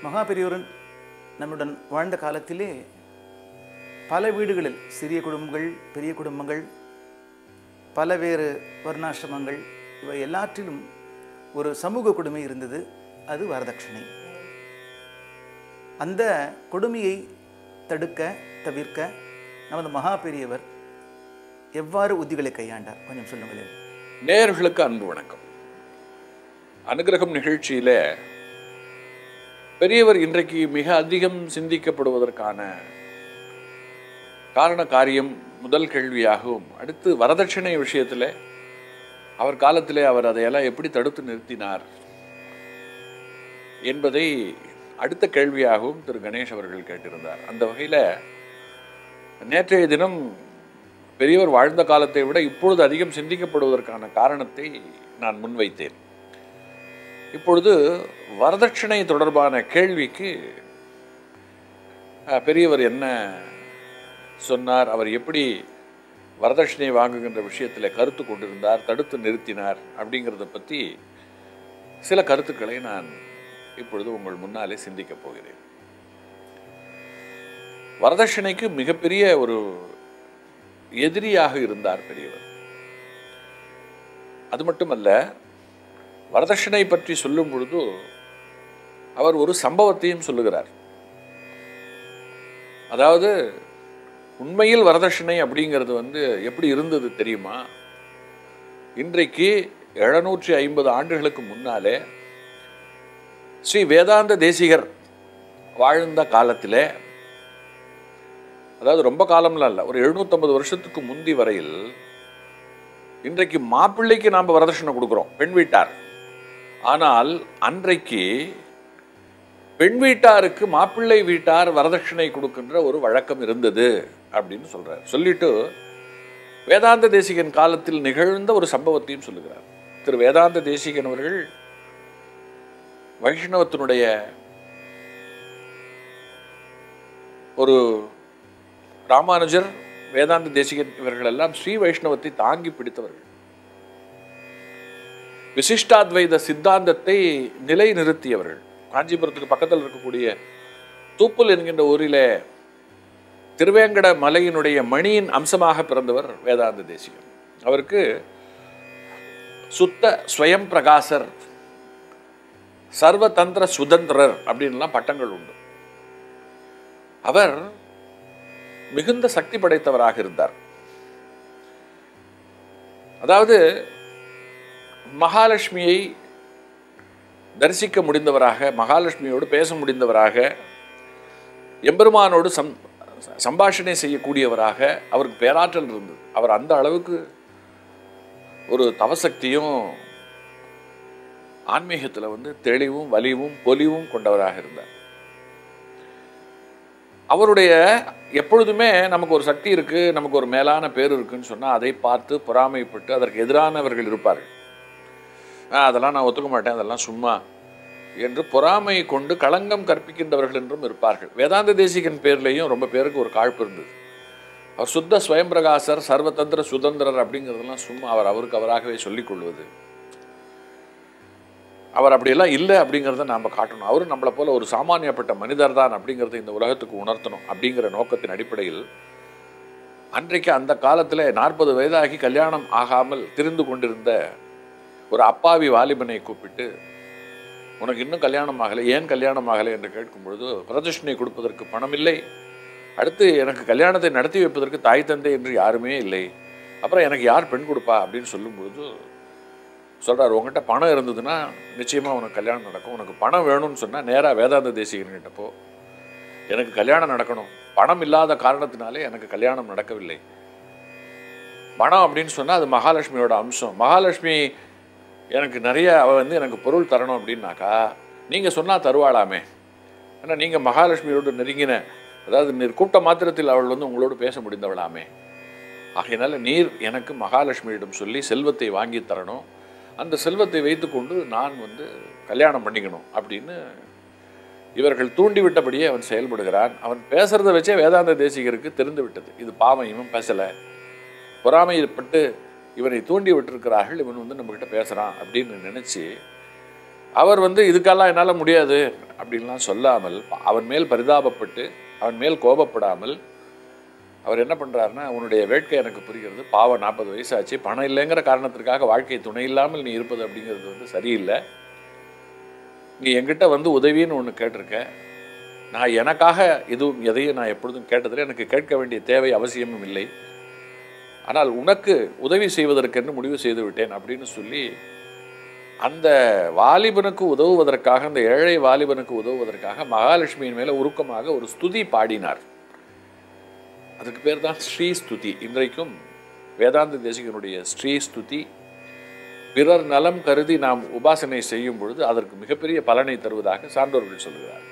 மகா பெரியோரன் நம்முடன் வாழ்ந்த காலத்திலே பல வீடுகளில் சிறிய குடும்பங்கள், பெரிய குடும்பங்கள், பல வேறு வர்ணாசிரமங்கள், இவை எல்லாற்றிலும் ஒரு சமூக கொடுமை இருந்தது. அது வரதட்சணை. அந்த கொடுமையை தடுக்க தவிர்க்க நமது மகா பெரியவர் எவ்வாறு உத்திகளை கையாண்டார் கொஞ்சம் சொல்லுங்களேன். நேயர்களுக்கு அன்பு வணக்கம். அனுகிரகம் நிகழ்ச்சியில பெரியவர் இன்றைக்கு மிக அதிகம் சிந்திக்கப்படுவதற்கான காரண காரியம் முதல் கேள்வியாகவும், அடுத்து வரதட்சணை விஷயத்தில் அவர் காலத்திலே அவர் அதையெல்லாம் எப்படி தடுத்து நிறுத்தினார் என்பதை அடுத்த கேள்வியாகவும் திரு கணேஷ் அவர்கள் கேட்டிருந்தார். அந்த வகையில் நேற்றைய தினம் பெரியவர் வாழ்ந்த காலத்தை விட இப்பொழுது அதிகம் சிந்திக்கப்படுவதற்கான காரணத்தை நான் முன்வைத்தேன். இப்பொழுது வரதட்சணை தொடர்பான கேள்விக்கு பெரியவர் என்ன சொன்னார், அவர் எப்படி வரதட்சணை வாங்குகின்ற விஷயத்தில் கருத்து கொண்டிருந்தார், தடுத்து நிறுத்தினார் அப்படிங்கிறத பற்றி சில கருத்துக்களை நான் இப்பொழுது உங்கள் முன்னாலே சிந்திக்கப் போகிறேன். வரதட்சணைக்கு மிகப்பெரிய ஒரு எதிரியாக இருந்தார் பெரியவர். அது மட்டுமல்ல, வரதட்சணை பற்றி சொல்லும் பொழுது அவர் ஒரு சம்பவத்தையும் சொல்லுகிறார். அதாவது உண்மையில் வரதட்சணை அப்படிங்கிறது எப்படி இருந்தது தெரியுமா? இன்றைக்கு 750 ஆண்டுகளுக்கு முன்னாலே ஸ்ரீ வேதாந்த தேசிகர் வாழ்ந்த காலத்தில், அதாவது ரொம்ப காலம்லாம் இல்லை, ஒரு 750 வருஷத்துக்கு முந்தி வரையில் இன்றைக்கு மாப்பிள்ளைக்கு நாம் வரதட்சணை கொடுக்குறோம், பெண் வீட்டார். ஆனால் அன்றைக்கு பெண் வீட்டாருக்கு மாப்பிள்ளை வீட்டார் வரதட்சணை கொடுக்கின்ற ஒரு வழக்கம் இருந்தது அப்படின்னு சொல்றார். சொல்லிட்டு வேதாந்த தேசிகன் காலத்தில் நிகழ்ந்த ஒரு சம்பவத்தையும் சொல்லுகிறார். திரு வேதாந்த தேசிகன் அவர்கள் வைஷ்ணவத்தினுடைய ஒரு ராமானுஜர், வேதாந்த தேசிகன் இவர்கள் எல்லாம் ஸ்ரீ வைஷ்ணவத்தை தாங்கி பிடித்தவர்கள். விசிஷ்டாத்வைத சித்தாந்தத்தை நிலை நிறுத்தியவர்கள். காஞ்சிபுரத்துக்கு பக்கத்தில் இருக்கக்கூடிய தூப்புல் என்கின்ற ஊரில் திருவேங்கட மலையினுடைய மணியின் அம்சமாக பிறந்தவர் வேதாந்த தேசிகன். அவருக்கு சுத்த ஸ்வயம் பிரகாசர், சர்வதந்திர சுதந்திரர் அப்படின்லாம் பட்டங்கள் உண்டு. அவர் மிகுந்த சக்தி படைத்தவராக இருந்தார். அதாவது மகாலட்சுமியை தரிசிக்க முடிந்தவராக, மகாலட்சுமியோடு பேச முடிந்தவராக, எம்பெருமானோடு சம்பாஷணை செய்யக்கூடியவராக அவருக்கு பேராற்றல் இருந்தது. அவர் அந்த அளவுக்கு ஒரு தவசக்தியும் ஆன்மீகத்தில் தெளிவும் வலிவும் பொலிவும் கொண்டவராக இருந்தார். அவருடைய எப்பொழுதுமே நமக்கு ஒரு சக்தி இருக்கு, நமக்கு ஒரு மேலான பேர் இருக்குன்னு சொன்னால் அதை பார்த்து பொறாமைப்பட்டு அதற்கு எதிரானவர்கள் இருப்பார்கள். அதெல்லாம் நான் ஒத்துக்க மாட்டேன், அதெல்லாம் சும்மா என்று பொறாமை கொண்டு களங்கம் கற்பிக்கின்றவர்கள் என்றும் இருப்பார்கள். வேதாந்த தேசிகன் பேர்லேயும் ரொம்ப பேருக்கு ஒரு காழ்ப்பு இருந்தது. அவர் சுத்த ஸ்வயம் பிரகாசர், சர்வதந்திர சுதந்திரர் அப்படிங்கிறதெல்லாம் சும்மா அவருக்கு அவராகவே சொல்லிக் கொள்வது. அவர் அப்படியெல்லாம் இல்லை அப்படிங்கிறத நாம் காட்டணும். அவரும் நம்மளை போல ஒரு சாமானியப்பட்ட மனிதர் தான் அப்படிங்கிறத இந்த உலகத்துக்கு உணர்த்தணும் அப்படிங்கிற நோக்கத்தின் அடிப்படையில் அன்றைக்கு அந்த காலத்தில் 40 வயதாகி கல்யாணம் ஆகாமல் திரிந்து கொண்டிருந்த ஒரு அப்பாவி வாலிபனை கூப்பிட்டு, உனக்கு இன்னும் கல்யாணம் ஆகலை, ஏன் கல்யாணம் ஆகலை என்று கேட்கும் பொழுது, வரதட்சணை கொடுப்பதற்கு பணம் இல்லை, அடுத்து எனக்கு கல்யாணத்தை நடத்தி வைப்பதற்கு தாய் தந்தை என்று யாருமே இல்லை, அப்புறம் எனக்கு யார் பெண் கொடுப்பா அப்படின்னு சொல்லும் பொழுது சொல்கிறார், உங்கள்கிட்ட பணம் இருந்ததுன்னா நிச்சயமாக உனக்கு கல்யாணம் நடக்கும். உனக்கு பணம் வேணும்னு சொன்னால் நேராக வேதாந்த தேசிகன்கிட்ட போ, எனக்கு கல்யாணம் நடக்கணும், பணம் இல்லாத காரணத்தினாலே எனக்கு கல்யாணம் நடக்கவில்லை. பணம் அப்படின்னு சொன்னால் அது மகாலட்சுமியோட அம்சம். மகாலட்சுமி எனக்கு நிறைய எனக்கு பொருள் தரணும் அப்படின்னாக்கா நீங்கள் சொன்னால் தருவாளாமே. ஏன்னா நீங்கள் மகாலட்சுமியோடு நெருங்கின, அதாவது நீர் கூட்ட மாத்திரத்தில் அவள் உங்களோடு பேச முடிந்தவளாமே. ஆகையினால நீர் எனக்கு மகாலட்சுமியிடம் சொல்லி செல்வத்தை வாங்கி தரணும், அந்த செல்வத்தை வைத்துக்கொண்டு நான் கல்யாணம் பண்ணிக்கணும் அப்படின்னு இவர்கள் தூண்டிவிட்டபடியே அவன் செயல்படுகிறான். அவன் பேசுறதை வச்சே வேதாந்த தேசிகருக்கு தெரிந்து விட்டது, இது பாவம், இவன் பேசலை, பொறாமைப்பட்டு இவனை தூண்டி விட்டிருக்கிறார்கள், இவன் நம்மகிட்ட பேசுகிறான் அப்படின்னு நினச்சி அவர் இதுக்கெல்லாம் என்னால் முடியாது அப்படின்லாம் சொல்லாமல், அவன் மேல் பரிதாபப்பட்டு அவன் மேல் கோபப்படாமல் அவர் என்ன பண்ணுறாருன்னா, உன்னுடைய வேட்கை எனக்கு புரிகிறது, பாவம் 40 வயசாச்சு, பணம் இல்லைங்கிற காரணத்திற்காக வாழ்க்கை துணை இல்லாமல் நீ இருப்பது அப்படிங்கிறது சரியில்லை. நீ என்கிட்ட உதவின்னு ஒன்று கேட்டிருக்க. நான் எனக்காக எதையும் நான் எப்பொழுதும் கேட்டதில்லை, எனக்கு கேட்க வேண்டிய தேவை அவசியமும் இல்லை. ஆனால் உனக்கு உதவி செய்வதற்கென்று முடிவு செய்து விட்டேன் அப்படின்னு சொல்லி அந்த வாலிபனுக்கு உதவுவதற்காக, அந்த ஏழை வாலிபனுக்கு உதவுவதற்காக மகாலட்சுமியின் மேலே உருக்கமாக ஒரு ஸ்துதி பாடினார். அதுக்கு பேர் தான் ஸ்ரீ ஸ்துதி. இன்றைக்கும் வேதாந்த தேசிகனுடைய ஸ்ரீ ஸ்துதி பிறர் நலம் கருதி நாம் உபாசனை செய்யும் பொழுது அதற்கு மிகப்பெரிய பலனை தருவதாக சான்றோர்கள் சொல்கிறார்.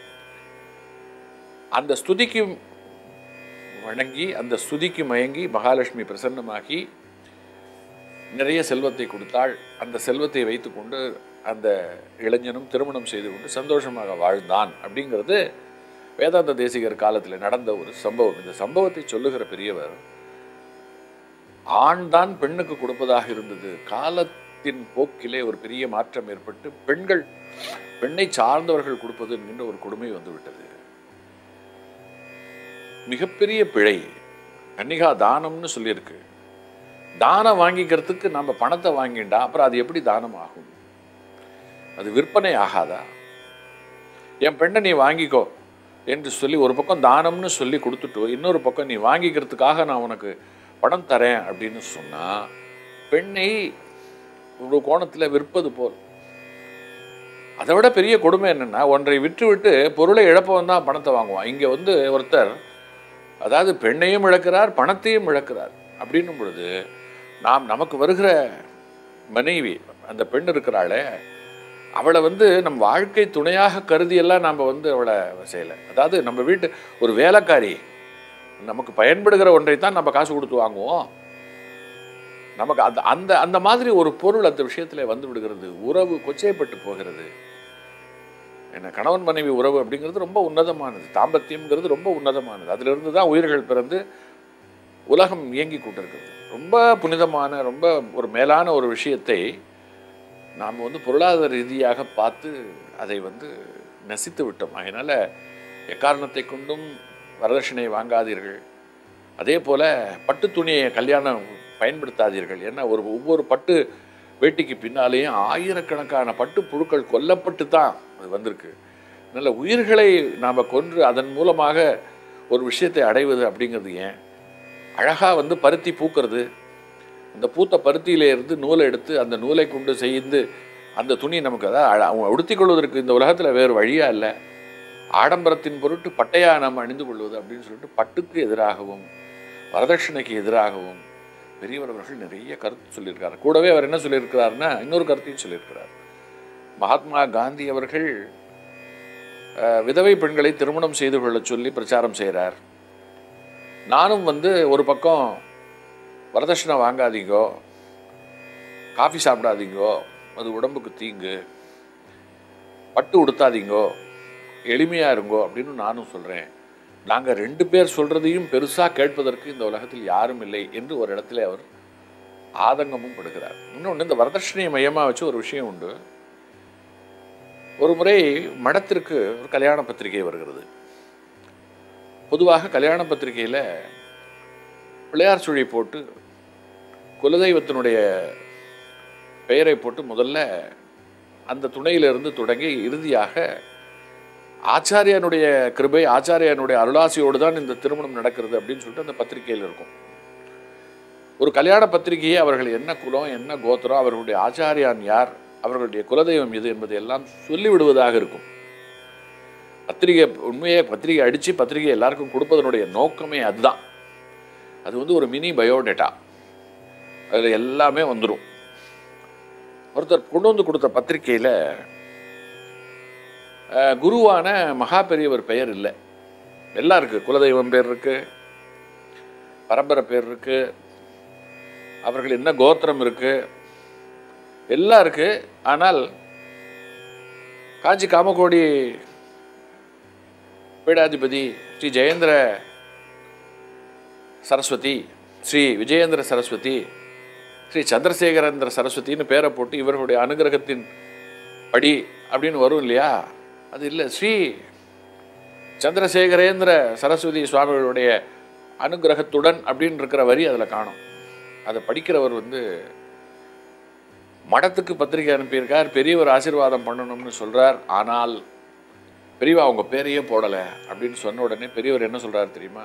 அந்த ஸ்துதிக்கு வணங்கி, அந்த ஸ்துதிக்கு மயங்கி மகாலட்சுமி பிரசன்னமாகி நிறைய செல்வத்தை கொடுத்தாள். அந்த செல்வத்தை வைத்துக்கொண்டு அந்த இளைஞனும் திருமணம் செய்து கொண்டு சந்தோஷமாக வாழ்ந்தான் அப்படிங்கிறது வேதாந்த தேசிகர் காலத்தில் நடந்த ஒரு சம்பவம். இந்த சம்பவத்தை சொல்லுகிற பெரியவர், ஆண் தான் பெண்ணுக்கு கொடுப்பதாக இருந்தது, காலத்தின் போக்கிலே ஒரு பெரிய மாற்றம் ஏற்பட்டு பெண்ணை சார்ந்தவர்கள் கொடுப்பது என்கின்ற ஒரு கொடுமை வந்துவிட்டது. மிகப்பெரிய பிழை. கன்னிகா தானம்னு சொல்லியிருக்கு. தானம் வாங்கிக்கிறதுக்கு நம்ம பணத்தை வாங்கிண்டா அப்புறம் அது எப்படி தானம் ஆகும்? அது விற்பனை ஆகாதா? என் பெண்ணை நீ வாங்கிக்கோ என்று சொல்லி ஒரு பக்கம் தானம்னு சொல்லி கொடுத்துட்டு இன்னொரு பக்கம் நீ வாங்கிக்கிறதுக்காக நான் உனக்கு பணம் தரேன் அப்படின்னு சொன்னால் பெண்ணை ஒரு கோணத்தில் விற்பது போல். அதை விட பெரிய கொடுமை என்னென்னா, ஒன்றை விட்டு விட்டு பொருளை இழப்பவன் தான் பணத்தை வாங்குவான். இங்கே ஒருத்தர் அதாவது பெண்ணையும் இழக்கிறார், பணத்தையும் இழக்கிறார். அப்படின்னும் பொழுது நமக்கு வருகிற மனைவி, அந்த பெண் இருக்கிறாளே, அவளை நம் வாழ்க்கை துணையாக கருதியெல்லாம் நாம் அவளை செய்யலை. அதாவது நம்ம வீட்டு ஒரு வேலைக்காரி, நமக்கு பயன்படுகிற ஒன்றை தான் நம்ம காசு கொடுத்து வாங்குவோம். நமக்கு அந்த அந்த மாதிரி ஒரு பொருள் அந்த விஷயத்தில் விடுகிறது. உறவு கொச்சைப்பட்டு போகிறது. என்ன, கணவன் மனைவி உறவு அப்படிங்கிறது ரொம்ப உன்னதமானது. தாம்பத்தியம்ங்கிறது ரொம்ப உன்னதமானது. அதிலிருந்து தான் உயிர்கள் பிறந்து உலகம் இயங்கி கொண்டிருக்கிறது. ரொம்ப புனிதமான, ரொம்ப ஒரு மேலான ஒரு விஷயத்தை நாம் பொருளாதார ரீதியாக பார்த்து அதை நசித்து விட்டோம். அதனால் எக்காரணத்தை கொண்டும் வரதட்சணை வாங்காதீர்கள். அதே போல் பட்டு துணியை கல்யாணம் பயன்படுத்தாதீர்கள். ஏன்னா ஒவ்வொரு பட்டு வேட்டிக்கு பின்னாலேயும் ஆயிரக்கணக்கான பட்டு புழுக்கள் கொல்லப்பட்டு தான் அது வந்திருக்கு. அதனால் உயிர்களை நாம் கொன்று அதன் மூலமாக ஒரு விஷயத்தை அடைவது அப்படிங்கிறது ஏன்? அழகாக பருத்தி பூக்கிறது, அந்த பூத்த பருத்தியிலேருந்து நூலை எடுத்து அந்த நூலை கொண்டு செய்து அந்த துணி நமக்கு அவங்க உடுத்தி கொள்வதற்கு இந்த உலகத்தில் வேறு வழியாக இல்லை. ஆடம்பரத்தின் பொருட்டு பட்டையாக நாம் அணிந்து கொள்வது அப்படின்னு சொல்லிட்டு பட்டுக்கு எதிராகவும் வரதட்சணைக்கு எதிராகவும் பெரியவர் அவர்கள் நிறைய கருத்து சொல்லியிருக்காரு. கூடவே அவர் என்ன சொல்லியிருக்கிறாருன்னா, இன்னொரு கருத்தையும் சொல்லியிருக்கிறார். மகாத்மா காந்தி அவர்கள் விதவை பெண்களை திருமணம் செய்து கொள்ள சொல்லி பிரச்சாரம் செய்கிறார். நானும் ஒரு பக்கம் வரதட்சணை வாங்காதீங்கோ, காஃபி சாப்பிடாதீங்கோ, அது உடம்புக்கு தீங்கு, பட்டு உடுத்தாதீங்கோ, எளிமையாக இருங்கோ அப்படின்னு நானும் சொல்கிறேன். நாங்கள் 2 பேர் சொல்கிறதையும் பெருசாக கேட்பதற்கு இந்த உலகத்தில் யாரும் இல்லை என்று ஒரு இடத்துல அவர் ஆதங்கமும் படுகிறார். இன்னொன்று, இந்த வரதட்சணையை மையமாக வச்சு ஒரு விஷயம் உண்டு. ஒரு முறை மடத்திற்கு ஒரு கல்யாண பத்திரிகை வருகிறது. பொதுவாக கல்யாண பத்திரிகையில் பிள்ளையார் சுழி போட்டு குலதெய்வத்தினுடைய பெயரை போட்டு முதல்ல அந்த துணையிலிருந்து தொடங்கி இறுதியாக ஆச்சாரியனுடைய கிருபை, ஆச்சாரியனுடைய அருளாசியோடு தான் இந்த திருமணம் நடக்கிறது அப்படின்னு சொல்லிட்டு அந்த பத்திரிகையில் இருக்கும். ஒரு கல்யாண பத்திரிகையை அவர்கள் என்ன குலம், என்ன கோத்திரம், அவர்களுடைய ஆச்சாரியான் யார், அவர்களுடைய குலதெய்வம் எது என்பதை எல்லாம் சொல்லிவிடுவதாக இருக்கும். பத்திரிகை அடித்து பத்திரிகை எல்லாருக்கும் கொடுப்பதனுடைய நோக்கமே அதுதான். அது ஒரு மினி பயோடேட்டா, அதில் எல்லாமே வந்துடும். ஒருத்தர் கொண்டு கொடுத்த பத்திரிகையில் குருவான மகா பெரியவர் பெயர் இல்லை. எல்லாம் இருக்குது, குலதெய்வம் பேர் இருக்குது, பரம்பரை பேர் இருக்குது, அவர்கள் என்ன கோத்திரம் இருக்குது, எல்லாம் இருக்குது. ஆனால் காஞ்சி காமகோடி பீடாதிபதி ஸ்ரீ ஜெயேந்திர சரஸ்வதி, ஸ்ரீ விஜயேந்திர சரஸ்வதி, ஸ்ரீ சந்திரசேகரேந்திர சரஸ்வதினு பேரை போட்டு இவர்களுடைய அனுகிரகத்தின் படி அப்படின்னு வரும் இல்லையா, அது இல்லை. ஸ்ரீ சந்திரசேகரேந்திர சரஸ்வதி சுவாமிகளுடைய அனுகிரகத்துடன் அப்படின்னு இருக்கிற வரி அதில் காணும். அதை படிக்கிறவர் மடத்துக்கு பத்திரிகை அனுப்பியிருக்கார், பெரியவர் ஆசீர்வாதம் பண்ணணும்னு சொல்கிறார். ஆனால் பெரியவா அவங்க பேரையே போடலை அப்படின்னு சொன்ன உடனே பெரியவர் என்ன சொல்கிறார் தெரியுமா,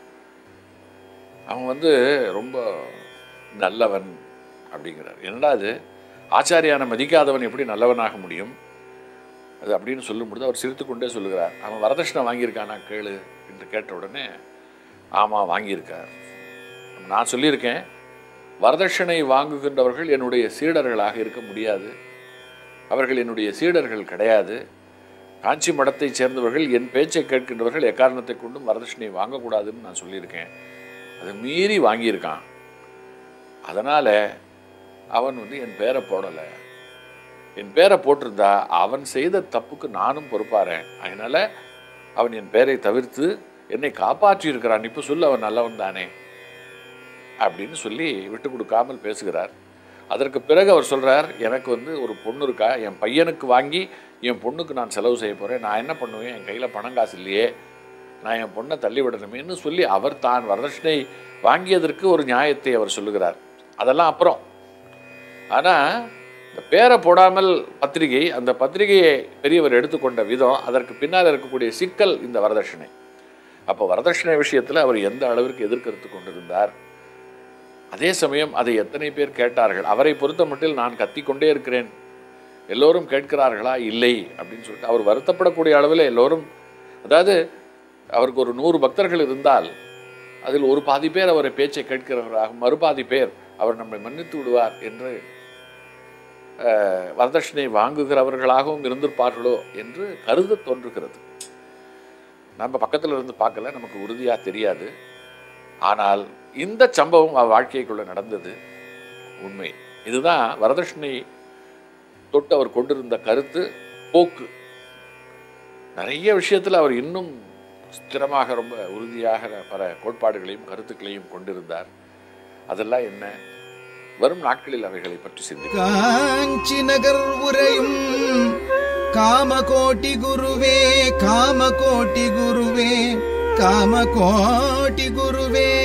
அவன் ரொம்ப நல்லவன் அப்படிங்கிறார். என்னடா அது, ஆச்சாரியான மதிக்காதவன் எப்படி நல்லவனாக முடியும் அது அப்படின்னு சொல்லும்பொழுது அவர் சிரித்து கொண்டே சொல்லுகிறார், அவன் வரதட்சணை வாங்கியிருக்கானா கேளு என்று கேட்ட உடனே ஆமாம் வாங்கியிருக்கார். நான் சொல்லியிருக்கேன், வரதட்சணை வாங்குகின்றவர்கள் என்னுடைய சீடர்களாக இருக்க முடியாது, அவர்கள் என்னுடைய சீடர்கள் கிடையாது. காஞ்சி மடத்தை சேர்ந்தவர்கள் என் பேச்சை கேட்கின்றவர்கள் எக்காரணத்தை கொண்டும் வரதட்சணை வாங்கக்கூடாதுன்னு நான் சொல்லியிருக்கேன். அதை மீறி வாங்கியிருக்கான். அதனால் அவன் என் பேரை போடலை. என் பேரை போட்டிருந்தா அவன் செய்த தப்புக்கு நானும் பொறுப்பாறேன். அதனால் அவன் என் பேரை தவிர்த்து என்னை காப்பாற்றி இருக்கிறான். இப்போ சொல்லு அவன் நல்லவன் தானே அப்படின்னு சொல்லி விட்டு கொடுக்காமல் பேசுகிறார். அதற்கு பிறகு அவர் சொல்கிறார், எனக்கு ஒரு பொண்ணு இருக்கா, என் பையனுக்கு வாங்கி என் பொண்ணுக்கு நான் செலவு செய்ய போகிறேன், நான் என்ன பண்ணுவேன், என் கையில் பணம் காசு இல்லையே, நான் என் பொண்ணை தள்ளி விடணுமேன்னு சொல்லி அவர் தான் வரதட்சணை வாங்கியதற்கு ஒரு நியாயத்தை அவர் சொல்லுகிறார். அதெல்லாம் அப்புறம். ஆனால் இந்த பேரை போடாமல் பத்திரிகை, அந்த பத்திரிகையை பெரியவர் எடுத்துக்கொண்ட விதம், அதற்கு பின்னால் இருக்கக்கூடிய சிக்கல் இந்த வரதட்சணை. அப்போ வரதட்சணை விஷயத்தில் அவர் எந்த அளவிற்கு எதிர்கருத்து கொண்டிருந்தார், அதே சமயம் அதை எத்தனை பேர் கேட்டார்கள், அவரை பொறுத்த மட்டில் நான் கத்திக்கொண்டே இருக்கிறேன், எல்லோரும் கேட்கிறார்களா இல்லை அப்படின்னு சொல்லிட்டு அவர் வருத்தப்படக்கூடிய அளவில் எல்லோரும், அதாவது அவருக்கு ஒரு 100 பக்தர்கள் இருந்தால் அதில் ஒரு பாதி பேர் அவரை பேச்சை கேட்கிறவர்களாக, மறுபாதி பேர் அவர் நம்மை மன்னித்து விடுவார் என்று வரதட்சணை வாங்குகிறவர்களாகவும் இருந்திருப்பார்களோ என்று கருத தோன்றுகிறது. நம்ம பக்கத்தில் இருந்து பார்க்கல, நமக்கு உறுதியாக தெரியாது. ஆனால் இந்த சம்பவம் வாழ்க்கைக்குள்ள நடந்தது உண்மை. இதுதான் வரதட்சணை தொட்டு அவர் கொண்டிருந்த கருத்து போக்கு. நிறைய விஷயத்தில் அவர் இன்னும் ஸ்திரமாக ரொம்ப உறுதியாக பல கோட்பாடுகளையும் கருத்துக்களையும் கொண்டிருந்தார். அதெல்லாம் என்ன, வரும் நாட்களில் அவைகளை பற்றி சிந்திக்க. காஞ்சி நகர் உரையும் காமகோட்டி குருவே, காமகோட்டி குருவே, காமகோட்டி குருவே.